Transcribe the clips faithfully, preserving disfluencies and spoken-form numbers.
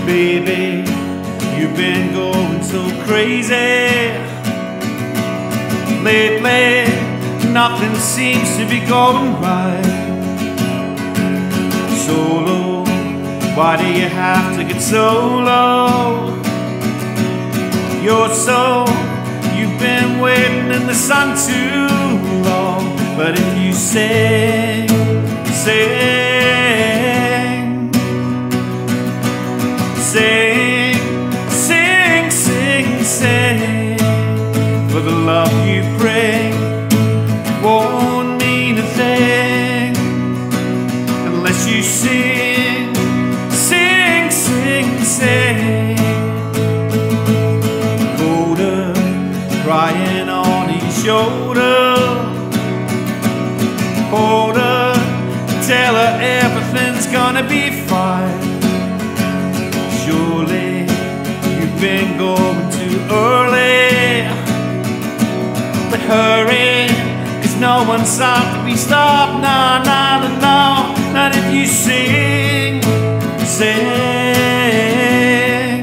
Baby, you've been going so crazy lately. Nothing seems to be going right. Solo, why do you have to get so low? You're so, you've been waiting in the sun too long. But if you sing, sing, sing, sing, sing, sing, for the love you bring won't mean a thing unless you sing, sing, sing, sing. Coda crying on his shoulder, hold her, tell her everything's gonna be fine. Surely you've been going too early, but hurry, cause no one's out to be stopped. No, no, no, no. Not if you sing, sing,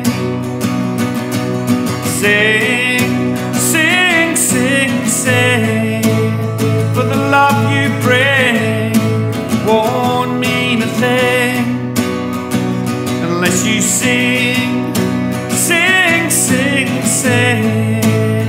sing, sing, sing, sing, for the love you bring won't mean a thing unless you sing, sing, sing, sing.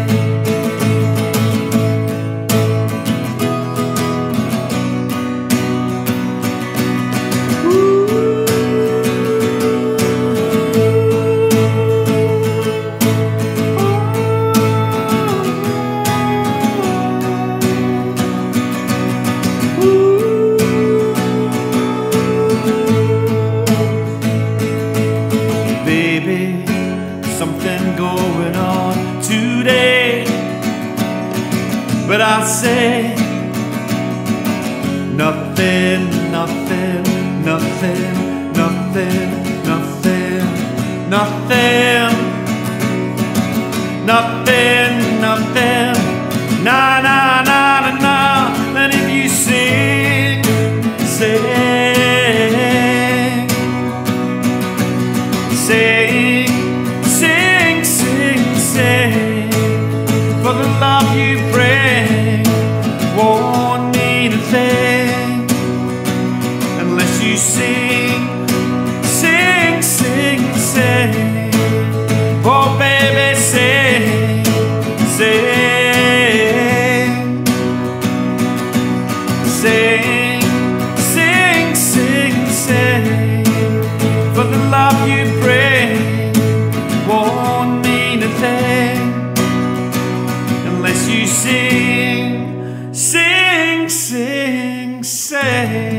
Baby, something going on today, but I say nothing, nothing, nothing, nothing, nothing, nothing, nothing, nothing, na na na na na. And if you sing, sing, sing, sing, sing, sing, for the love you bring won't mean a thing unless you sing, sing, sing, sing. Oh baby, sing, sing, sing, sing, sing, sing, for the love you bring won't mean a thing unless you sing, sing, sing, sing.